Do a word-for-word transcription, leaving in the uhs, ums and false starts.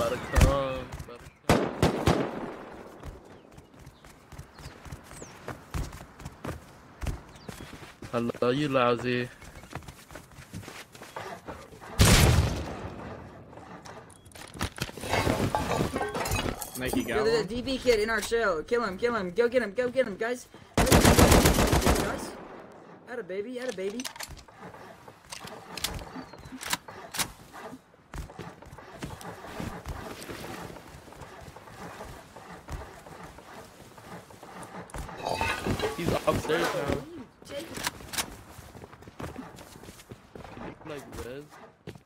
About to come. About to come. Hello, you lousy. Nike got Yo, there's a one. D B kid in our show. Kill him, kill him. Go get him, go get him, guys. Guys. Had a baby, had a baby. He's upstairs now. Jake. Can you like res?